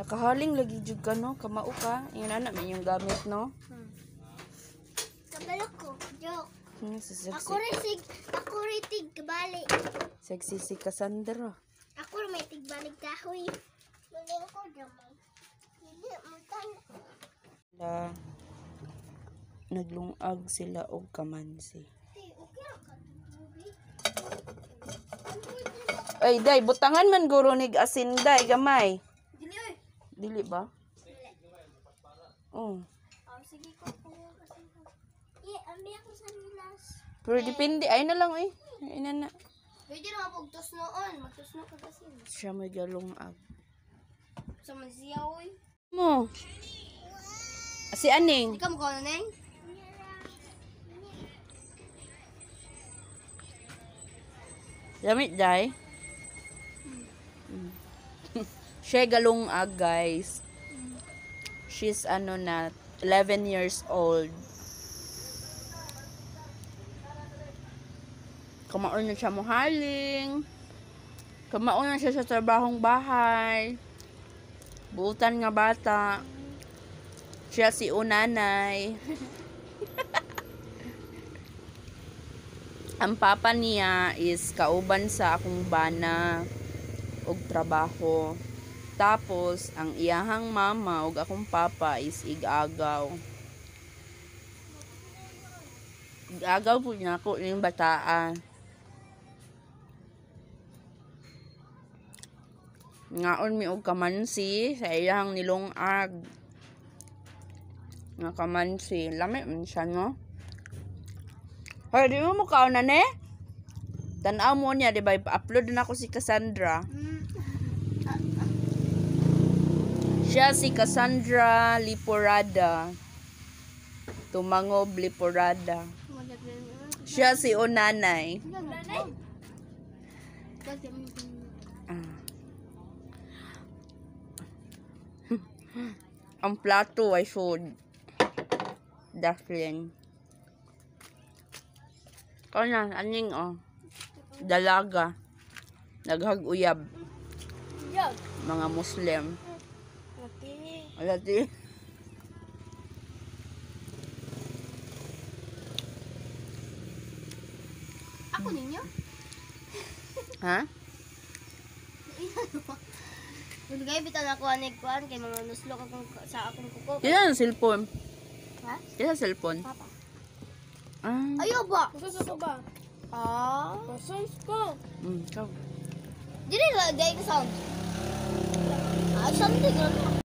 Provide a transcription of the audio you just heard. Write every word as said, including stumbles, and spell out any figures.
Nakahaling lagi jud ka no, kamao ka. Yun ana may yung gamit no. Hmm. Kabalo ko, joke. Hmm, si sexy. Ako rin sig, ako rin tig kabali. Sexy si Cassandra. Ako rin may tig balik kahoy. Muling ko gamay. Hindi mo tan. La naglungag sila og kamansi. Ay, day, butangan man guro nig asin, day, gamay. Dili oy. Dili ba? Dili. Oh. Oh, sige ko po kasi. Eh, ambi ako sa nilas. Pero depende, ay na lang eh. Ay na na. Pwede na mapugtos noon. Magtusno ka kasi. Siya may galungag. Sa man siya oy. Mo. Si Aning. Ikaw mo ko na neng? Lamit, day. Siya galungag, guys. She's ano na, eleven years old. Kamaon na siya muhaling. Kamaon na siya sa trabahong bahay. Buutan nga bata. Siya si unanay. Ang papa niya is kauban sa akong bana og trabaho. Tapos ang iyahang mama ug akong papa is igagaw. Igagaw po niya ako yung bataan. Ngaon mi og kamansi sa iyang nilungag. Nga kamansi, lami man siya no. Hoy, di mo mukha na ne? Tanaw mo niya, di ba? Pa-upload na ako si Cassandra. Siya si Cassandra Liporada. Tumangob Liporada. Siya si Onanay. Ah. Ang plato ay food. Duckling. O na, aning oh. Dalaga. Naghag-uyab. Mga Muslim. Alati. Ako ninyo? Ha? Kung gaya bitaw na kuha ni kuhan kay mga nuslok akong sa akong kuko. Kaya ang cellphone. Ha? Kaya ang cellphone. Papa. Ah. Ayo ba? Gusto ko ba? Ah. Sounds ko. Mm, ikaw. Dili la dai ka sound. Ah, something.